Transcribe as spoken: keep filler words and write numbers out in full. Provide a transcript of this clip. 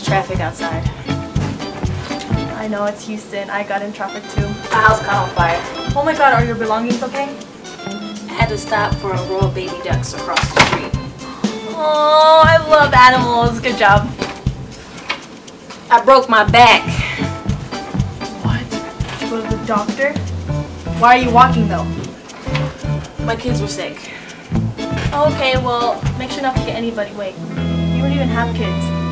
traffic outside. I know, it's Houston. I got in traffic too. My house caught on fire. Oh my god, are your belongings okay? I had to stop for a row of baby ducks across the street. Oh, I love animals. Good job. I broke my back. What? Did you go to the doctor? Why are you walking though? My kids were sick. Okay, well, make sure not to get anybody. Wait, you don't even have kids.